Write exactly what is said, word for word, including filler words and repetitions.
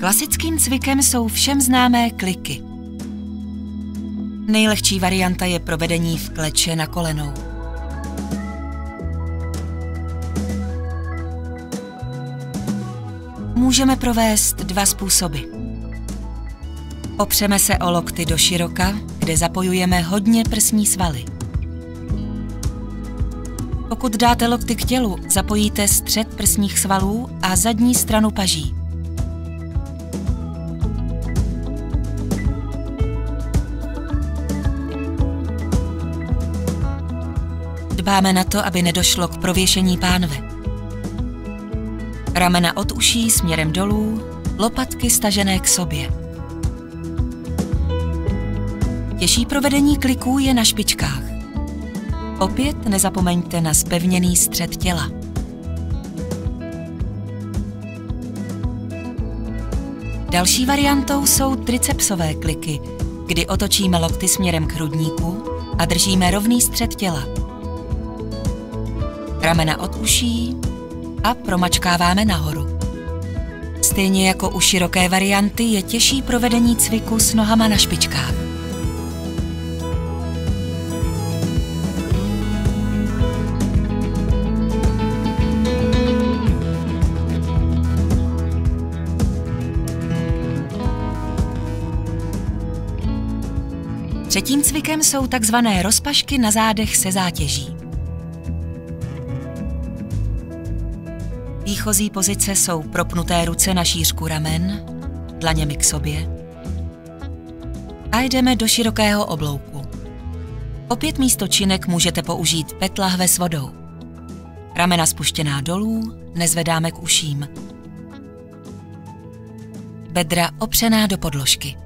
Klasickým cvikem jsou všem známé kliky. Nejlehčí varianta je provedení v kleče na kolenou. Můžeme provést dva způsoby. Opřeme se o lokty do široka, kde zapojujeme hodně prsní svaly. Pokud dáte lokty k tělu, zapojíte střed prsních svalů a zadní stranu paží. Dbáme na to, aby nedošlo k prověšení pánve. Ramena od uší směrem dolů, lopatky stažené k sobě. Těžší provedení kliků je na špičkách. Opět nezapomeňte na zpevněný střed těla. Další variantou jsou tricepsové kliky, kdy otočíme lokty směrem k hrudníku a držíme rovný střed těla. Ramena od uší a promačkáváme nahoru. Stejně jako u široké varianty je těžší provedení cviku s nohama na špičkách. Třetím cvikem jsou takzvané rozpašky na zádech se zátěží. Výchozí pozice jsou propnuté ruce na šířku ramen, dlaněmi k sobě a jdeme do širokého oblouku. Opět místo činek můžete použít pet lahve s vodou. Ramena spuštěná dolů, nezvedáme k uším. Bedra opřená do podložky.